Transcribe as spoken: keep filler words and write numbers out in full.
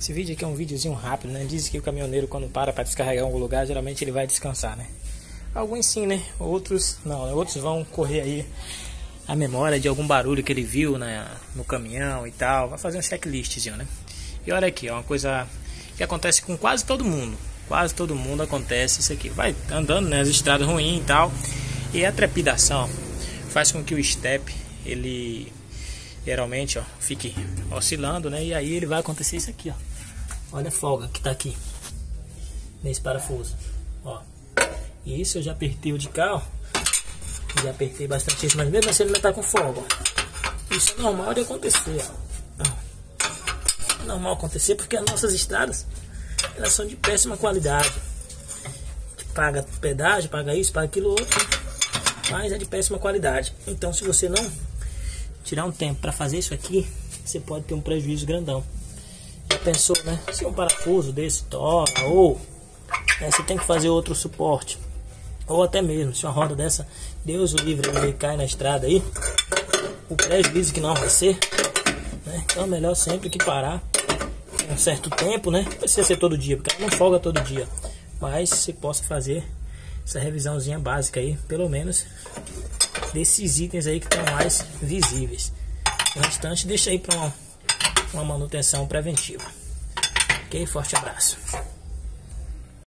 Esse vídeo aqui é um videozinho rápido, né? Diz que o caminhoneiro, quando para para descarregar em algum lugar, geralmente ele vai descansar, né? Alguns sim, né? Outros não, né? Outros vão correr aí a memória de algum barulho que ele viu, né, no caminhão e tal. Vai fazer um checklistzinho, né? E olha aqui, ó, uma coisa que acontece com quase todo mundo. Quase todo mundo acontece isso aqui. Vai andando, né, as estradas ruins e tal. E a trepidação faz com que o step, ele geralmente, ó, fique oscilando, né? E aí ele vai acontecer isso aqui, ó. Olha a folga que tá aqui nesse parafuso, ó. E isso eu já apertei o de cá, ó. Já apertei bastante isso, mas mesmo assim ele não tá com folga, ó. Isso é normal de acontecer, ó. É normal acontecer porque as nossas estradas, elas são de péssima qualidade. A gente paga pedágio, paga isso, paga aquilo outro, mas é de péssima qualidade. Então, se você não tirar um tempo para fazer isso aqui, você pode ter um prejuízo grandão. Já pensou, né? Se um parafuso desse tora, ou né, você tem que fazer outro suporte, ou até mesmo se uma roda dessa, Deus o livre, ele cai na estrada aí, o prejuízo que não vai ser, né? Então é melhor sempre que parar um certo tempo, né? Não precisa ser todo dia, porque ela não folga todo dia, mas você possa fazer essa revisãozinha básica aí, pelo menos desses itens aí que estão mais visíveis. No restante deixa aí para uma, uma manutenção preventiva. Ok? Forte abraço.